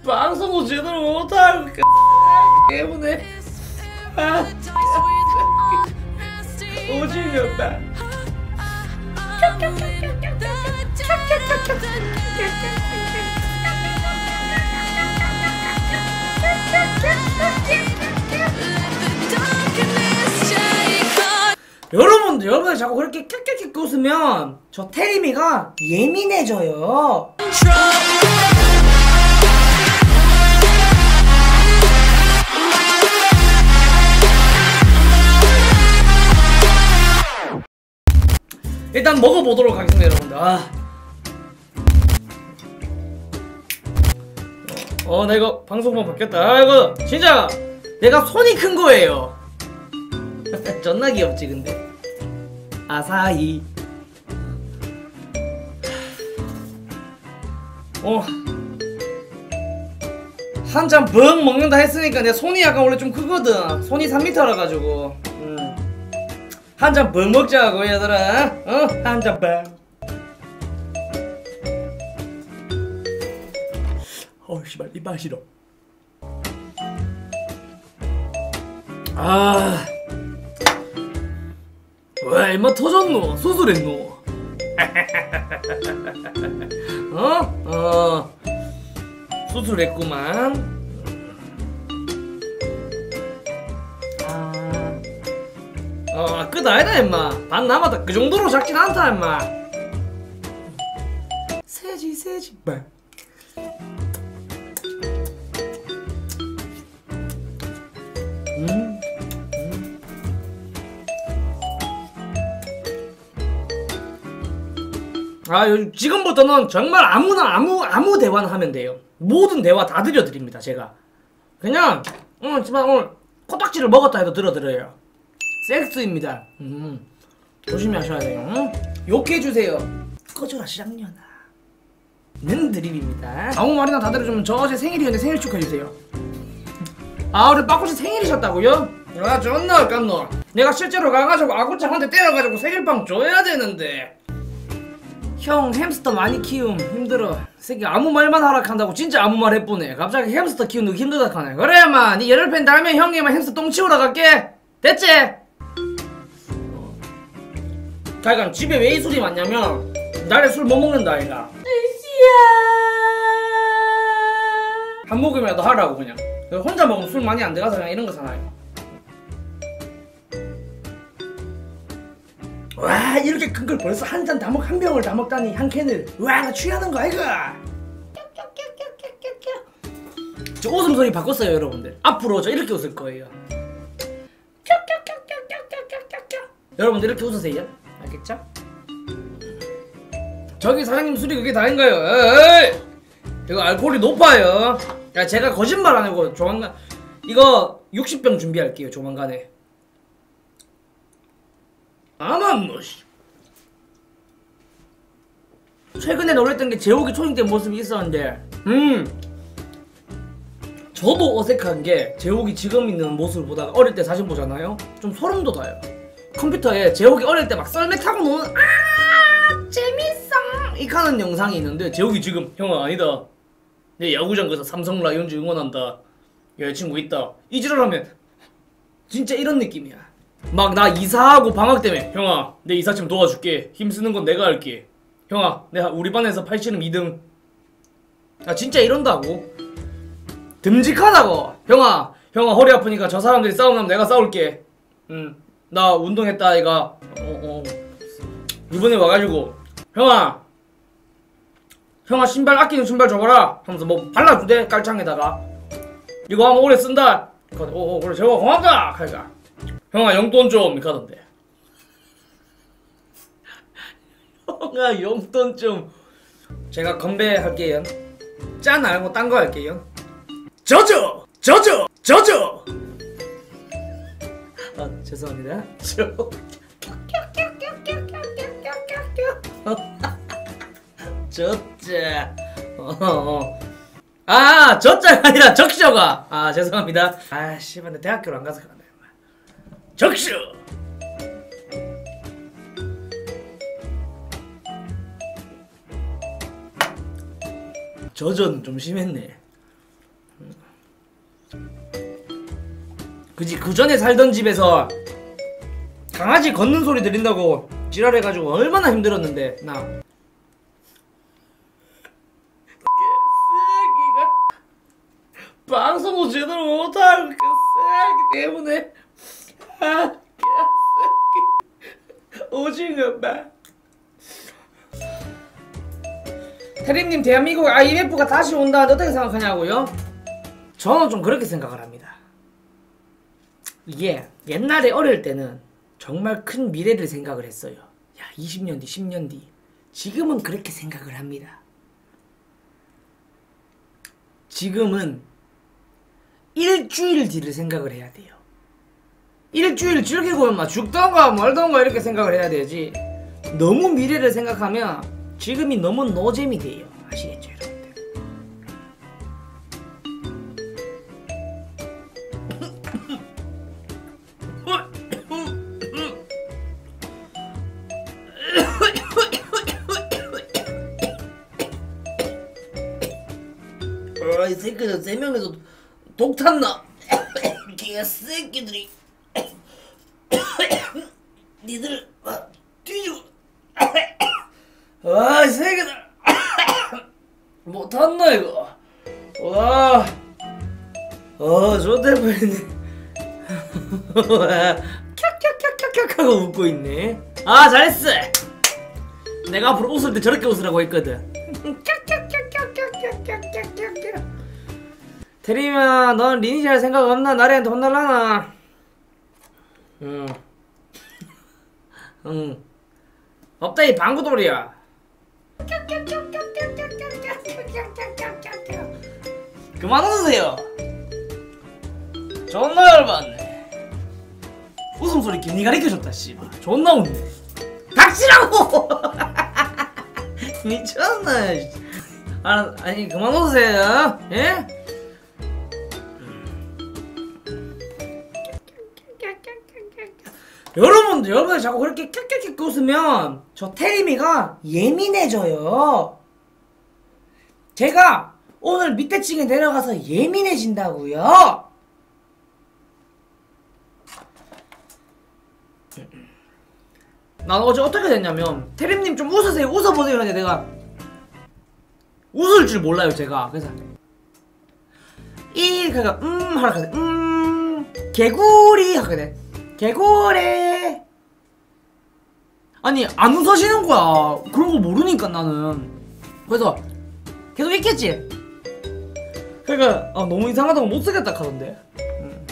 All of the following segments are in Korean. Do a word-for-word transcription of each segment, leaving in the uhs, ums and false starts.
방송도 제대로 못하고 때문에 아 오줌이 없다. 여러분들, 여러분들 자꾸 그렇게 깍깍깍 웃으면 저 태림이가 예민해져요. 일단 먹어보도록 하겠습니다, 여러분들. 아. 어, 어, 나 이거 방송만 바뀌었다. 아, 이거 진짜 내가 손이 큰 거예요. 존나 귀엽지 근데. 아사히. 어. 한잔 벙 먹는다 했으니까 내 손이 약간 원래 좀 크거든. 손이 삼 미터라 가지고. 음. 한잔 벙 먹자고 얘들아. 어? 한잔 벙. 어 씨발 이빨 싫어. 아. 왜 임마 터졌노? 수술했노? 어? 어 수술했구만. 아. 어 끝 아니다 임마. 반 남았다. 그 정도로 작진 않다 임마. 세지 세지 말. 음. 아, 지금부터는 정말 아무나 아무 아무 대화나 하면 돼요. 모든 대화 다 들려드립니다. 제가 그냥 오늘 집안 오늘 코딱지를 먹었다 해도 들어드려요. 섹스입니다. 음, 조심히 하셔야 돼요. 응? 욕해주세요. 꺼져라 시장년아. 는 드립입니다. 아무 말이나 다 들어주면 저 어제 생일이었는데 생일 축하해주세요. 아, 우리 빠꾸씨 생일이셨다고요? 아, 존나 아깝노. 내가 실제로 가가지고 아구짱한테 때려가지고 생일빵 줘야 되는데. 형 햄스터 많이 키움 힘들어. 새끼 아무 말만 하락한다고 진짜 아무 말 해보네. 갑자기 햄스터 키우는 거 힘들다 카네. 그래 인마 니 열흘 달면 형님은 햄스터 똥 치우러 갈게. 됐지? 그러니까 집에 왜 이 술이 많냐면 날에 술 못 먹는다 아이가. 으쌰 한 모금이라도 하라고 그냥. 혼자 먹으면 술 많이 안 들어가서 그냥 이런 거 사나요. 와 이렇게 큰 걸 벌써 한 잔 다 먹, 한 병을 다 먹다니 한 캔을. 와 나 취하는 거 아이가. 저 웃음소리 바꿨어요 여러분들. 앞으로 저 이렇게 웃을 거예요. 여러분들 이렇게 웃으세요. 알겠죠? 저기 사장님 술이 그게 다인가요? 에이! 이거 알코올이 높아요. 야 제가 거짓말 안 하고 조만간 이거 육십 병 준비할게요 조만간에. 아만 뭐 최근에 놀랬던 게 재욱이 초딩 때 모습이 있었는데 음 저도 어색한 게 재욱이 지금 있는 모습을 보다가 어릴 때 사진 보잖아요? 좀 소름 돋아요. 컴퓨터에 재욱이 어릴 때 막 썰매 타고 노는 아 재밌어 이카는 영상이 있는데 재욱이 지금 형아 아니다 내 야구장 가서 삼성 라이온즈 응원한다 여자친구 있다 이 지랄하면 진짜 이런 느낌이야. 막 나 이사하고 방학 때문에 형아 내 이사 좀 도와줄게 힘쓰는 건 내가 할게 형아 내가 우리 반에서 팔씨름 이 등 아 진짜 이런다고. 듬직하다고. 형아 형아 허리 아프니까 저 사람들이 싸우면 내가 싸울게. 응 나 운동했다 아이가. 어어 이번에 와가지고 형아 형아 신발 아끼는 신발 줘봐라 하면서 뭐 발라주대 깔창에다가 이거 하면 오래 쓴다. 어어 그래 재호가 고맙다 하니까 형아 용돈 좀 이렇게 하던데. 형아 용돈 좀. 제가 건배할게요. 짠 말고 딴 거 할게요. 저저! 저저! 저저! 아 죄송합니다. 저 저자 어어 아 저자가 아니라 적셔가. 아 죄송합니다. 아 씨발 내 대학교를 안 가서 그런다. 적셔! 저전 좀 심했네. 그지 그 전에 살던 집에서 강아지 걷는 소리 들린다고 지랄해가지고 얼마나 힘들었는데 나. 개새끼가 방송도 제대로 못하고 그 새끼 때문에 아 개새끼 오징어 봐. 태림님 대한민국 아이엠에프가 다시 온다는데 어떻게 생각하냐고요? 저는 좀 그렇게 생각을 합니다. 이게 옛날에 어릴 때는 정말 큰 미래를 생각을 했어요. 야 이십 년 뒤 십 년 뒤. 지금은 그렇게 생각을 합니다. 지금은 일주일 뒤를 생각을 해야 돼요. 일주일 즐기고 막 죽던가 말던가 이렇게 생각을 해야 되지. 너무 미래를 생각하면 지금이 너무 노잼이 돼요. 아시겠죠 여러분들? 아, 이 새끼들 세 명에서 독 탔나? 개새끼들이 니들 막 뒤지고 와, 이 새끼들 못탔나 이거. 와, 어, 좋대 보이네. 캬캬캬캬캬 하고 웃고 있네. 아, 잘했어. 내가 앞으로 웃을 때 저렇게 웃으라고 했거든. 테리야, 넌 리니 잘 생각 없나? 나리한테 혼날라나? 응. 응. 없다 이 방구돌이야. 그만 웃으세요. 존나 열받네. 웃음소리 괜히 가르쳐줬다 씨발. 존나 웃네. 닥치라고. 미쳤나. 아, 아니 그만 웃으세요. 예? 여러분들, 여러분들 자꾸 그렇게 캬캬캬 웃으면 저 태림이가 예민해져요. 제가 오늘 밑에 층에 내려가서 예민해진다고요. 난 어제 어떻게 됐냐면 태림님 좀 웃으세요, 웃어보세요 하는데 내가 웃을 줄 몰라요 제가. 그래서 이 그니까 음 하라 하거든. 음 개구리 하거든. 개고래. 아니 안 웃어지는 거야. 그런 거 모르니까 나는. 그래서 계속 있겠지. 그러니까 아, 너무 이상하다고 못 쓰겠다 하던데. 음.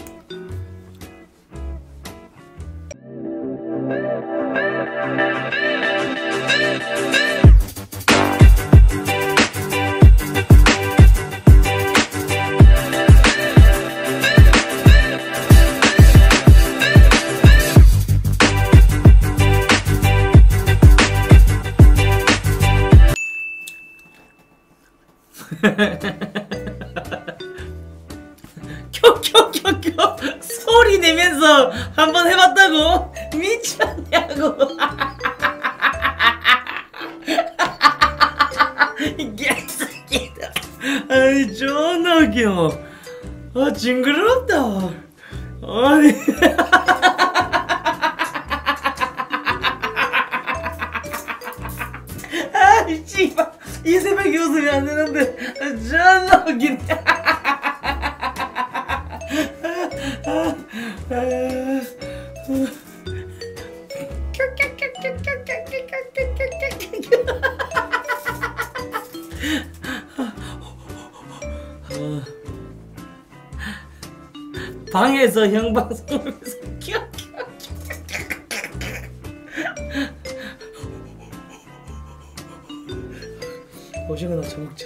켜켜켜켜 소리 내면서 한번 해봤다고? 미쳤냐고. 이 개새끼다. 아이 존나 웃겨. 아 징그럽다. 아니 아이 씨발 이 새벽에 웃으면 안 되는데 존나 웃기네. 방에서 형방송하면서 오징어나 처먹자.